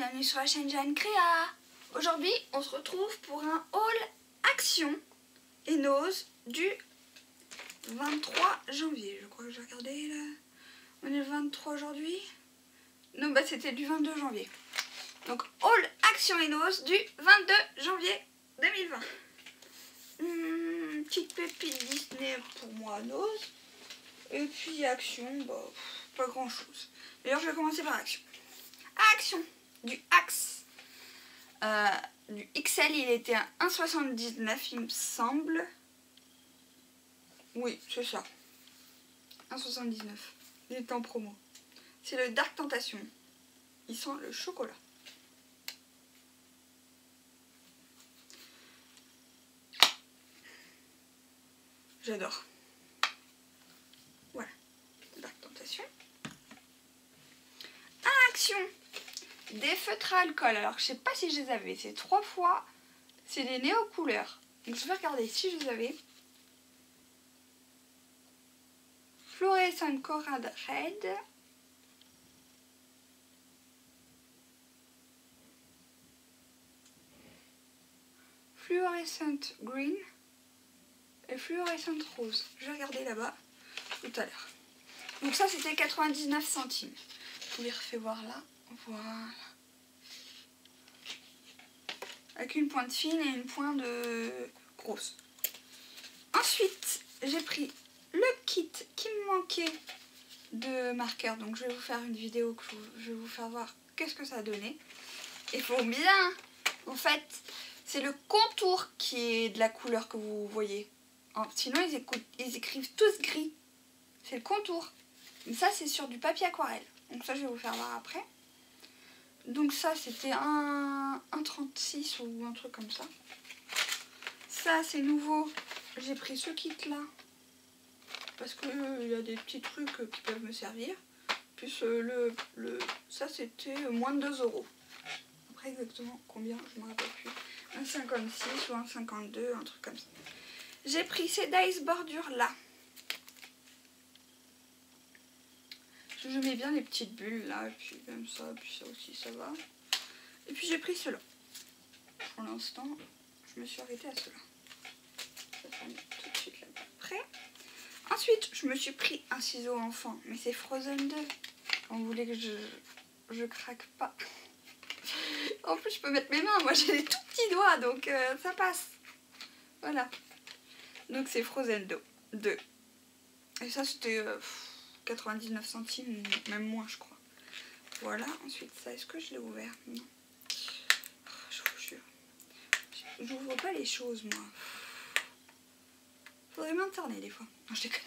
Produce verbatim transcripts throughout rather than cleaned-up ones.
bienvenue sur la chaîne Jeanne Créa. Aujourd'hui on se retrouve pour un haul action et nose du vingt-trois janvier. Je crois que j'ai regardé là. On est le vingt-trois aujourd'hui. Non bah c'était du vingt-deux janvier. Donc haul action et nose du vingt-deux janvier deux mille vingt. Hum, petite pépite Disney pour moi nose. Et puis action, bah, pas grand chose. D'ailleurs je vais commencer par action. Action du Axe. Euh, du X L il était à un virgule soixante-dix-neuf il me semble. Oui c'est ça. un virgule soixante-dix-neuf. Il est en promo. C'est le Dark Tentation. Il sent le chocolat. J'adore. Voilà. Dark Tentation. Action des feutres à alcool. Alors je sais pas si je les avais. C'est trois fois. C'est des néo couleurs. Donc je vais regarder si je les avais. Fluorescent Coral Red. Fluorescent Green. Et Fluorescent Rose. Je vais regarder là-bas tout à l'heure. Donc ça c'était quatre-vingt-dix-neuf centimes. Je vous les refais voir là. Voilà. Avec une pointe fine et une pointe de grosse. Ensuite, j'ai pris le kit qui me manquait de marqueurs. Donc je vais vous faire une vidéo que je vais vous faire voir qu'est-ce que ça a donné. Il faut bien, en fait, c'est le contour qui est de la couleur que vous voyez. Sinon, ils, écoutent, ils écrivent tous gris. C'est le contour. Mais ça, c'est sur du papier aquarelle. Donc ça, je vais vous faire voir après. Donc ça, c'était un, un trente-six ou un truc comme ça. Ça, c'est nouveau. J'ai pris ce kit-là. Parce qu'il euh, y a des petits trucs euh, qui peuvent me servir. Plus euh, le, le... Ça, c'était moins de deux euros. Après, exactement combien, je ne me rappelle plus. Un cinquante-six ou un cinquante-deux, un truc comme ça. J'ai pris ces dice bordures là. Je mets bien les petites bulles là, et puis même ça, puis ça aussi ça va. Et puis j'ai pris cela. Pour l'instant, je me suis arrêtée à cela. Ça va mettre tout de suite là après. Ensuite, je me suis pris un ciseau enfant, mais c'est Frozen deux. On voulait que je, je craque pas. En plus, je peux mettre mes mains. Moi, j'ai des tout petits doigts, donc euh, ça passe. Voilà. Donc c'est Frozen deux. Et ça, c'était euh, quatre-vingt-dix-neuf centimes, même moins, je crois. Voilà. Ensuite, ça, est-ce que je l'ai ouvert? Non. Oh, je vous jure. J'ouvre pas les choses, moi. Faudrait m'interner des fois. Non, je déconne.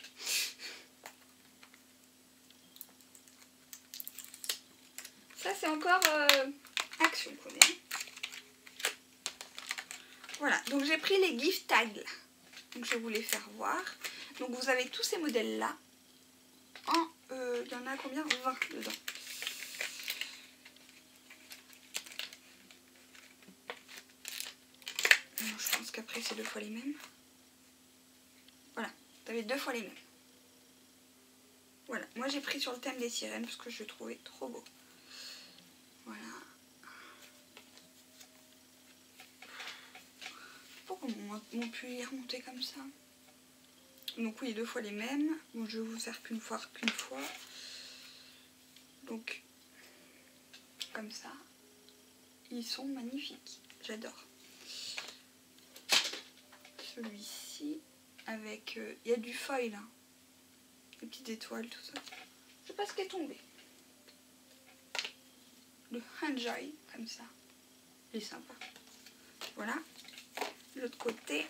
Ça, c'est encore euh, action qu'on est. Voilà. Donc, j'ai pris les gift tags là. Donc, je vais vous les faire voir. Donc, vous avez tous ces modèles-là. En, euh, il y en a combien? vingt dedans. Alors, je pense qu'après, c'est deux fois les mêmes. Voilà. Vous avez deux fois les mêmes. Voilà. Moi, j'ai pris sur le thème des sirènes parce que je le trouvais trop beau. Voilà. Pourquoi mon, mon pull est remonté comme ça? Donc oui, deux fois les mêmes. Bon, je vais vous faire qu'une fois, qu'une fois. Donc, comme ça. Ils sont magnifiques. J'adore. Celui-ci, avec... Il euh, y a du foil, là. Des petites étoiles, tout ça. Je sais pas ce qui est tombé. Le Enjoy, comme ça. Il est sympa. Voilà. De l'autre côté...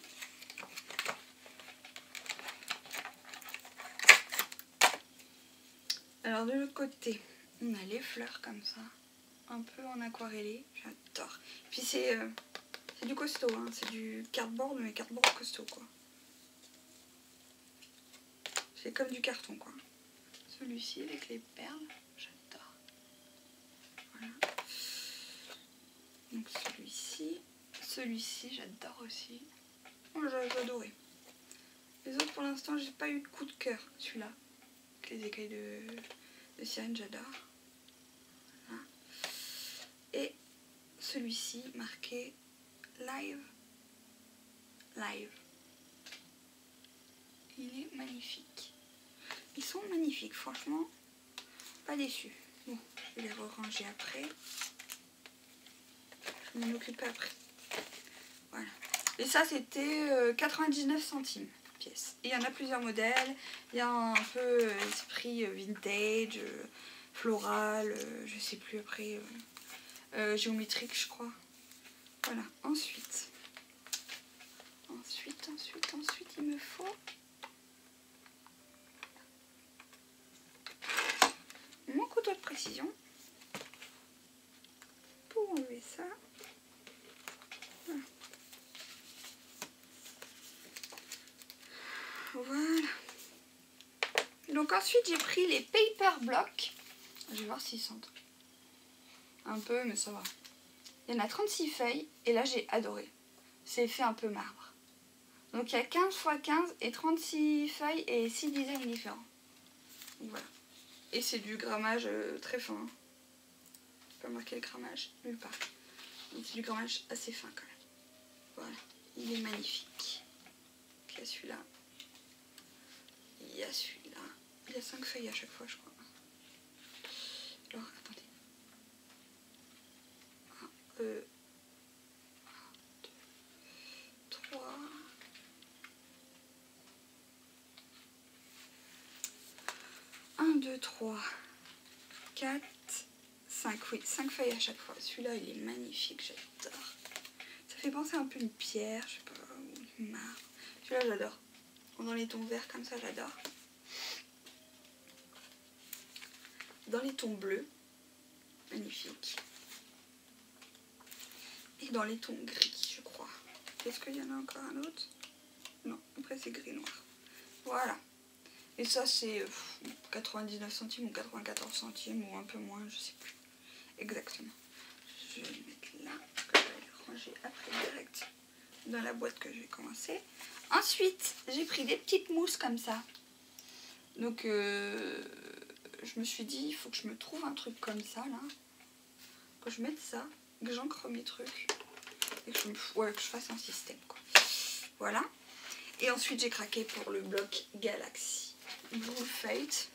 Alors de l'autre côté, on a les fleurs comme ça, un peu en aquarellé, j'adore. Puis c'est euh, du costaud, hein. C'est du cardboard, mais cardboard costaud quoi. C'est comme du carton quoi. Celui-ci avec les perles, j'adore. Voilà. Donc celui-ci, celui-ci j'adore aussi. Oh, j'ai adoré. Les autres pour l'instant j'ai pas eu de coup de cœur, celui-là. Les écailles de, de sirène, j'adore. Voilà. Et celui-ci marqué live. Live. Il est magnifique. Ils sont magnifiques, franchement. Pas déçu. Bon, je vais les ranger après. Je m'en occupe après. Voilà. Et ça, c'était euh, quatre-vingt-dix-neuf centimes pièce. Et il y en a plusieurs modèles. Il y a un peu euh, esprit euh, vintage, euh, floral, euh, je sais plus après, euh, euh, géométrique, je crois. Voilà. Ensuite, ensuite, ensuite, ensuite, il me faut mon couteau de précision pour enlever ça. Voilà. Voilà. Donc ensuite j'ai pris les paper blocks. Je vais voir s'ils sentent un peu, mais ça va. Il y en a trente-six feuilles et là j'ai adoré. C'est fait un peu marbre. Donc il y a quinze fois quinze et trente-six feuilles et six designs différents. Donc voilà. Et c'est du grammage euh, très fin. Hein. Je peux pas marquer le grammage nulle part. Donc c'est du grammage assez fin quand même. Voilà. Il est magnifique. Il y a celui-là. Il y a celui-là. Il y a cinq feuilles à chaque fois, je crois. Alors, attendez. un, euh, deux, trois. un, deux, trois, quatre, cinq. Oui, cinq feuilles à chaque fois. Celui-là, il est magnifique, j'adore. Ça fait penser un peu à une pierre, je sais pas, ou une marbre. Celui-là, j'adore. Dans les tons verts comme ça, j'adore. Dans les tons bleus, magnifique. Et dans les tons gris, je crois. Est-ce qu'il y en a encore un autre? Non, après c'est gris noir. Voilà. Et ça c'est quatre-vingt-dix-neuf centimes ou quatre-vingt-quatorze centimes ou un peu moins, je sais plus exactement. Je vais le mettre là, je vais le ranger après direct dans la boîte que je vais commencer. Ensuite, j'ai pris des petites mousses comme ça. Donc euh, je me suis dit, il faut que je me trouve un truc comme ça là. Que je mette ça, que j'encre mes trucs. Et que je, me, ouais, que je fasse un système quoi. Voilà. Et ensuite j'ai craqué pour le bloc Galaxy Blue Fate.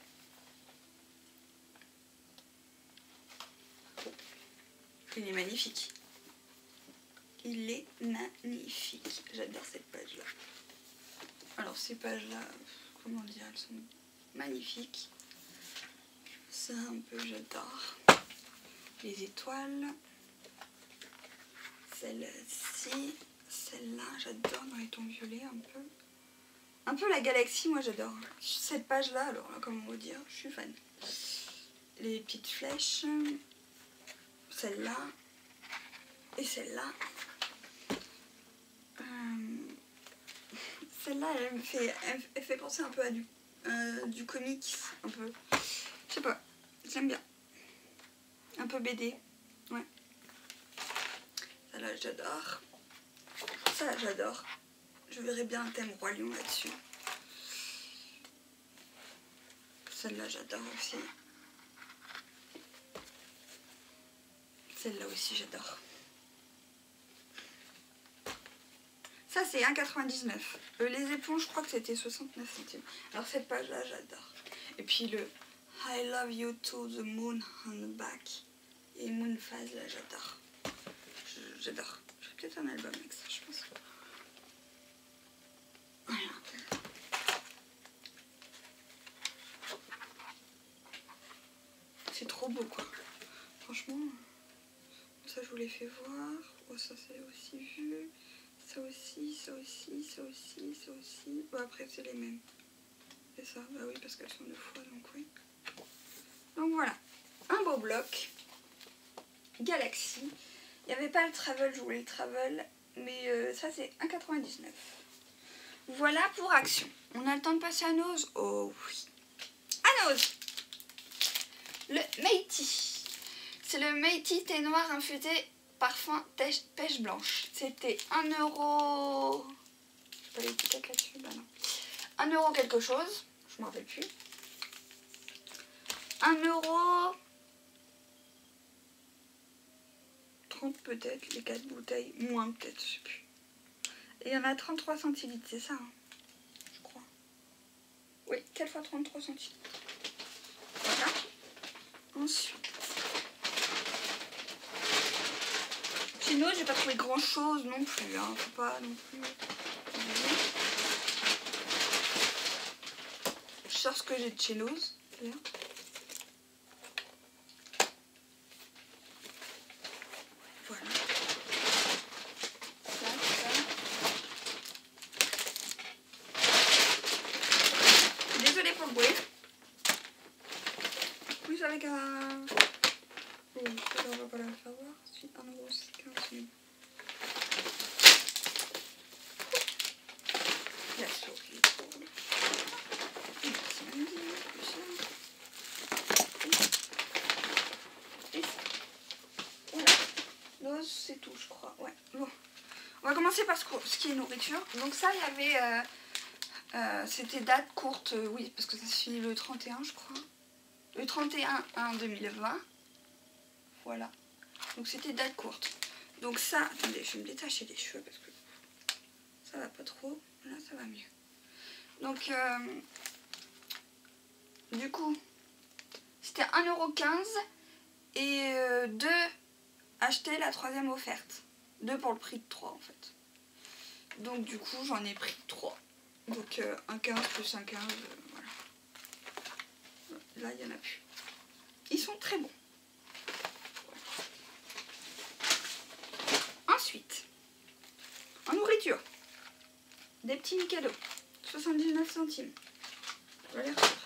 Il est magnifique. Il est magnifique. J'adore cette page là. Alors ces pages là, comment dire, elles sont magnifiques. Ça un peu j'adore. Les étoiles. Celle-ci. Celle-là, j'adore dans les tons violets un peu. Un peu la galaxie, moi j'adore. Cette page-là, alors là, comment vous dire, je suis fan. Les petites flèches. Celle-là. Et celle-là. Euh, celle-là, elle me fait, elle, elle fait penser un peu à du, euh, du comics, un peu. Je sais pas, j'aime bien. Un peu B D, ouais. Celle-là, j'adore. Ça, j'adore. Je verrais bien un thème Roi Lion là-dessus. Celle-là, j'adore aussi. Celle-là aussi, j'adore. Ça, c'est un euro quatre-vingt-dix-neuf. Euh, les éponges, je crois que c'était soixante-neuf centimes. Alors, cette page-là, j'adore. Et puis, le I love you to the moon on the back. Et Moon Phase, là, j'adore. J'adore. J'ai peut-être un album avec ça, je pense. Voilà. C'est trop beau, quoi. Franchement, ça, je vous l'ai fait voir. Oh, ça, c'est aussi vu. Ça aussi, ça aussi, ça aussi, ça aussi. Bon, après, c'est les mêmes. C'est ça, bah oui, parce qu'elles sont deux fois, donc oui. Donc voilà, un beau bloc. Galaxy. Il n'y avait pas le travel, je voulais le travel. Mais euh, ça, c'est un euro quatre-vingt-dix-neuf. Voilà pour Action. On a le temps de passer à Nose? Oh oui. À Nose. Le Meiti. C'est le Meiti thé noir infusé parfum pêche blanche. C'était un euro. Je sais pas l'étiquette là-dessus. Bah non. un euro quelque chose. Je m'en rappelle plus. un euro. trente peut-être, les quatre bouteilles, moins peut-être, je sais plus. Et il y en a trente-trois centilitres, c'est ça, hein, je crois. Oui, quatre fois trente-trois centilitres. Voilà. Ensuite, Chenos, j'ai pas trouvé grand chose non plus, hein, faut pas non plus. Je sors ce que j'ai de Chenos, d'ailleurs. Voilà. Ça, ça. Désolée pour le bruit. Plus avec un... Oh, ça, on va pas la faire voir. C'est un euro quinze. La souris. Merci Mandy. Et ça. Voilà. Là, c'est tout, je crois. Ouais. Bon. On va commencer par ce, ce qui est nourriture. Donc ça, il y avait... Euh, euh, c'était date courte, euh, oui, parce que ça se finit le trente et un, je crois. Le trente et un un deux mille vingt. Voilà. Donc c'était date courte. Donc ça, attendez, je vais me détacher des cheveux parce que ça va pas trop. Là, ça va mieux. Donc, euh, du coup, c'était un euro quinze et euh, deux acheter la troisième offerte. deux pour le prix de trois en fait. Donc du coup, j'en ai pris trois. Donc euh, un quinze plus un quinze, euh, voilà. Là, il n'y en a plus. Ils sont très bons. Ensuite, en nourriture, des petits Mikado, soixante-dix-neuf centimes. On va les refaire.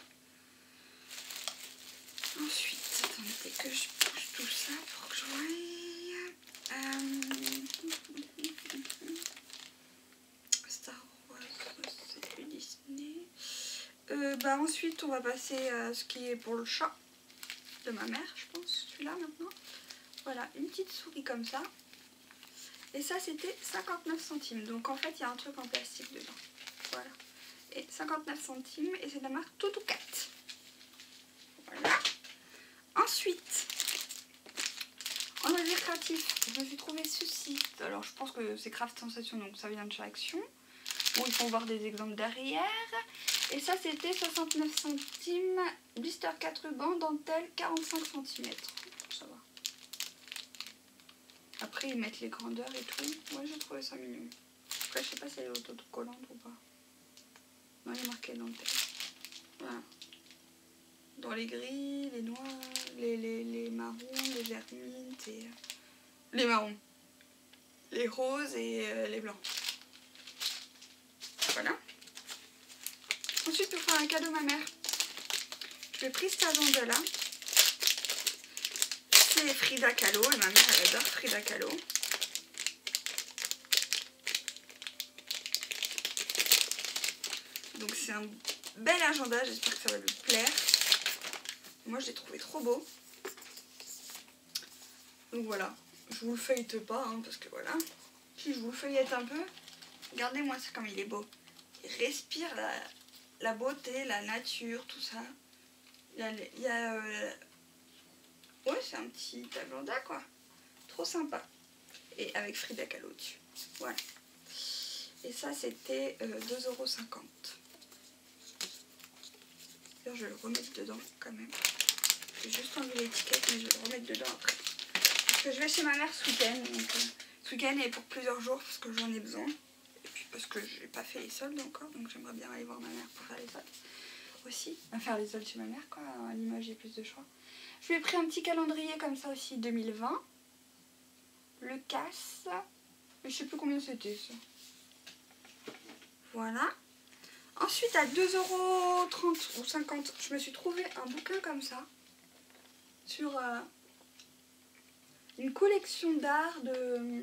Ensuite, attendez que je bouge tout ça pour que je voie. Euh... Star Wars, c'est du Disney. Euh, bah ensuite, on va passer à ce qui est pour le chat de ma mère, je pense, celui-là maintenant. Voilà, une petite souris comme ça. Et ça, c'était cinquante-neuf centimes. Donc, en fait, il y a un truc en plastique dedans. Voilà. Et cinquante-neuf centimes. Et c'est de la marque Toutou-Cat. Voilà. Ensuite, en loisir créatif, je me suis trouvé ceci. Alors, je pense que c'est Craft Sensation, donc ça vient de chez Action. Bon, il faut voir des exemples derrière. Et ça, c'était soixante-neuf centimes. Blister quatre rubans, dentelle, quarante-cinq centimètres. Ça va. Après, ils mettent les grandeurs et tout. Moi, j'ai trouvé ça mignon. Après, je sais pas si elle est autocollante ou pas. Non, il est marqué dentelle. Voilà. Dans les gris, les noirs, les, les, les marrons, les vermines et... Les marrons. Les roses et euh, les blancs. Voilà. Ensuite, pour faire un cadeau à ma mère, je lui ai pris cette agenda-là. C'est Frida Kahlo, et ma mère elle adore Frida Kahlo. Donc c'est un bel agenda, j'espère que ça va lui plaire. Moi je l'ai trouvé trop beau. Donc voilà, je vous le feuillette pas, hein, parce que voilà. Si je vous le feuillette un peu, regardez-moi ça comme il est beau. Il respire la, la beauté, la nature, tout ça. Il y a... Il y a euh, ouais, c'est un petit agenda quoi. Trop sympa. Et avec Frida Kahlo dessus. Voilà. Et ça, c'était euh, deux euros cinquante. D'ailleurs, je vais le remettre dedans quand même. J'ai juste enlevé l'étiquette, mais je vais le remettre dedans après. Parce que je vais chez ma mère ce week-end. Donc, euh, ce week-end et pour plusieurs jours parce que j'en ai besoin. Et puis parce que j'ai pas fait les soldes encore. Donc j'aimerais bien aller voir ma mère pour faire les soldes aussi. À faire les soldes chez ma mère quoi. À Limoges, j'ai plus de choix. Je lui ai pris un petit calendrier comme ça aussi, deux mille vingt. Le casse. Je sais plus combien c'était ça. Voilà. Ensuite, à deux euros trente ou cinquante, je me suis trouvé un bouquin comme ça. Sur euh, une collection d'art de...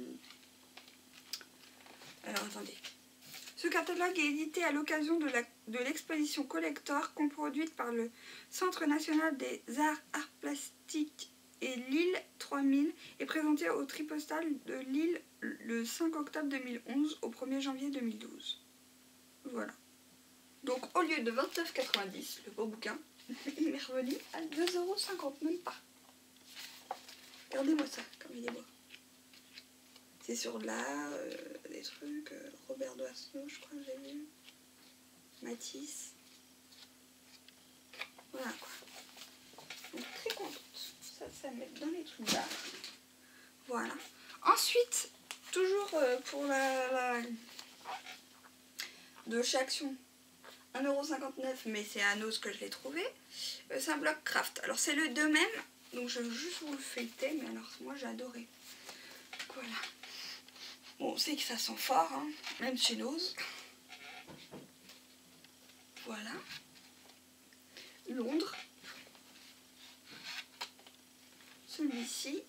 Alors, attendez. Ce catalogue est édité à l'occasion de la, de l'exposition collector coproduite par le Centre national des arts, arts plastiques et Lille trois mille et présenté au Tripostal de Lille le cinq octobre deux mille onze au premier janvier deux mille douze. Voilà. Donc au lieu de vingt-neuf euros quatre-vingt-dix, le beau bouquin, il m'est revenu à deux euros cinquante, même pas. Regardez-moi ça, comme il est beau. C'est sur là, euh, des trucs, euh, Robert Doisneau, je crois que j'ai vu. Matisse. Voilà quoi. Donc très contente. Ça, ça met dans les trucs d'art. Voilà. Ensuite, toujours euh, pour la, la... de chez Action, un euro cinquante-neuf, mais c'est à Nose que je l'ai trouvé. Euh, c'est un bloc craft. Alors c'est le deux même, donc je vais juste vous le feuilleter, mais alors moi j'ai adoré. Donc, voilà. Bon, on sait que ça sent fort, hein, même chez Nose. Voilà. Londres. Celui-ci.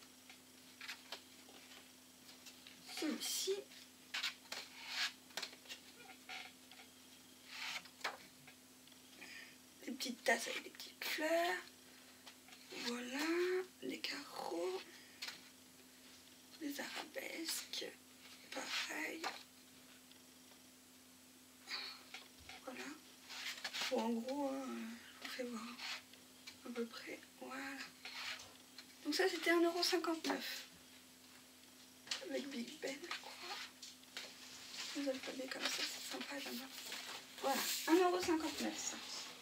Celui-ci. Des petites tasses avec des petites fleurs. Voilà. Les carreaux. Les arabesques. Pareil. Voilà. Bon, en gros, hein, je vous fais voir à peu près. Voilà. Donc ça, c'était un euro cinquante-neuf. Avec Big Ben, je crois. Les alphabets comme ça, c'est sympa, j'aime bien. Voilà, un euro cinquante-neuf ça.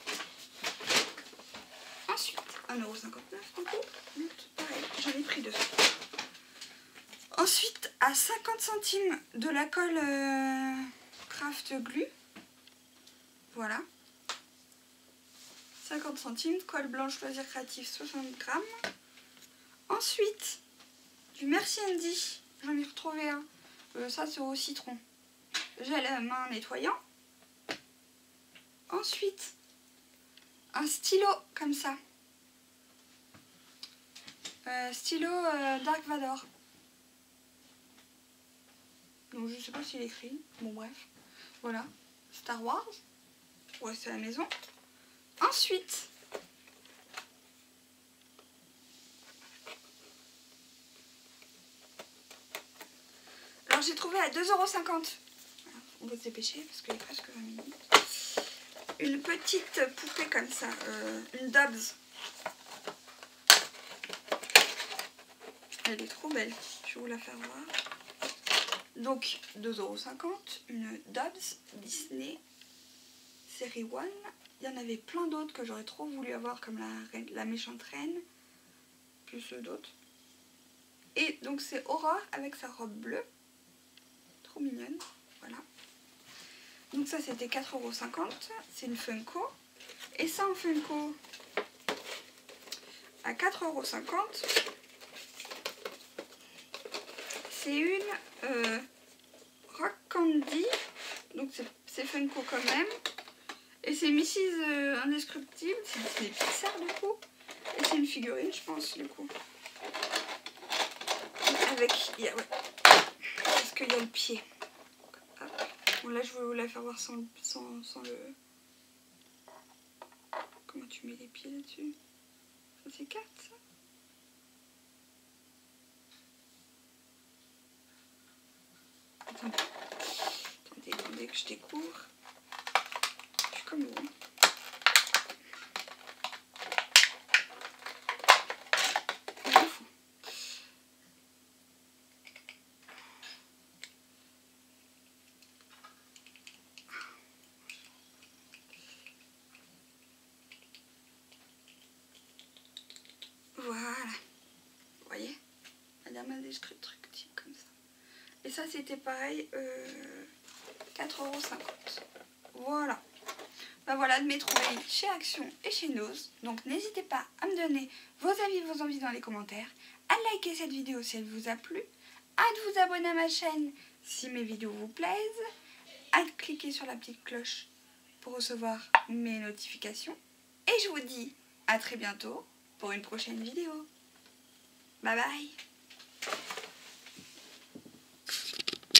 Ensuite, un euro cinquante-neuf du coup. Pareil, j'en ai pris deux. Ensuite, à cinquante centimes de la colle euh, Craft Glue. Voilà. cinquante centimes, colle blanche loisir créatif soixante grammes. Ensuite, du Merci Andy, j'en ai retrouvé un. Euh, ça c'est au citron. Gel à main nettoyant. Ensuite, un stylo comme ça. Euh, stylo euh, Dark Vador. Donc je sais pas s'il est écrit. Bon bref. Voilà. Star Wars. Ouais, c'est à la maison. Ensuite, alors j'ai trouvé à deux euros cinquante. On va se dépêcher parce qu'il est presque vingt minutes. Une petite poupée comme ça. Euh, une Dobbs. Elle est trop belle. Je vais vous la faire voir. Donc deux euros cinquante. Une Dobbs Disney série un. Il y en avait plein d'autres que j'aurais trop voulu avoir, comme la, la méchante reine, plus d'autres. Et donc c'est Aurore avec sa robe bleue, trop mignonne, voilà. Donc ça c'était quatre euros cinquante, c'est une Funko. Et ça en Funko, à quatre euros cinquante, c'est une euh, Rock Candy, donc c'est Funko quand même. Et c'est missus euh, Indescriptible, c'est des Pixar du coup. Et c'est une figurine, je pense, du coup. Avec, il y a, ouais. Parce qu'il y a le pied. Hop. Bon, là, je vais vous la faire voir sans, sans, sans le... Comment tu mets les pieds là-dessus? Ça s'écarte, ça? Attendez. Attendez, attendez que je découvre. Je suis comme vous. Voilà. Vous voyez? Madame a des trucs comme ça. Et ça, c'était pareil, euh, quatre euros cinquante. Voilà. Ben voilà de mes trouvailles chez Action et chez Nose. Donc n'hésitez pas à me donner vos avis, vos envies dans les commentaires, à liker cette vidéo si elle vous a plu, à vous abonner à ma chaîne si mes vidéos vous plaisent, à cliquer sur la petite cloche pour recevoir mes notifications. Et je vous dis à très bientôt pour une prochaine vidéo. Bye bye.